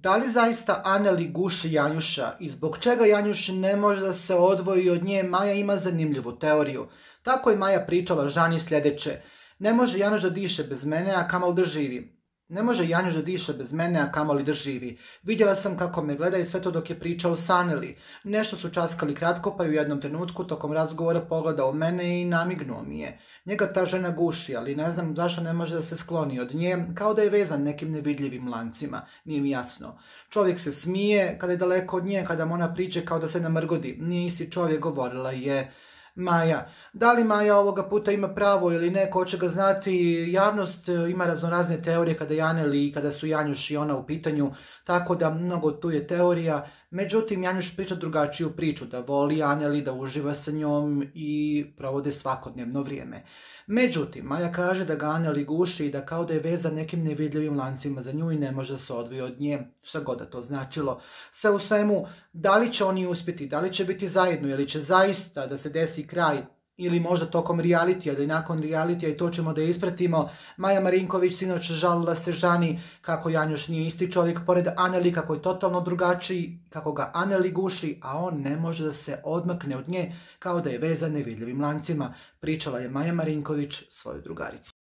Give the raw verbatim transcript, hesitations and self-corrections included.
Da li zaista Anneli guši Janjuša i zbog čega Janjuš ne može da se odvoji od nje? Maja ima zanimljivu teoriju. Tako je Maja pričala Žani sljedeće. Ne može Januš da diše bez mene, a kamoli da živi. Ne može Janjuš da diše bez mene, a kamoli da živi. Vidjela sam kako me gleda i sve to dok je pričao s Anneli. Nešto su časkali kratko, pa je u jednom trenutku tokom razgovora pogledao mene i namignuo mi je. Njega ta žena guši, ali ne znam zašto ne može da se skloni od nje, kao da je vezan nekim nevidljivim lancima. Nije mi jasno. Čovjek se smije kada je daleko od nje, kada mu ona priče kao da se namrgodi. Nije isti čovjek, govorila je Maja. Da li Maja ovoga puta ima pravo ili ne, ko će ga znati? Javnost ima raznorazne teorije kada je Anneli i kada su Janjuš i ona u pitanju, tako da mnogo tu je teorija. Međutim, Janjuš priča drugačiju priču, da voli Anneli, da uživa sa njom i provode svakodnevno vrijeme. Međutim, Maja kaže da ga Anneli guši i da kao da je vezan nekim nevidljivim lancima za nju i ne može da se odvoji od nje, šta god da to značilo. Sve u svemu, da li će oni uspjeti, da li će biti zajedno ili će zaista da se desi kraj, ili možda tokom realitija ili nakon realitija, i to ćemo da ispratimo. Maja Marinković sinoć žalila se Žani kako Janjuš nije isti čovjek pored Anneli, kako je totalno drugačiji, kako ga Anneli guši, a on ne može da se odmakne od nje, kao da je vezan nevidljivim lancima. Pričala je Maja Marinković svojoj drugarici.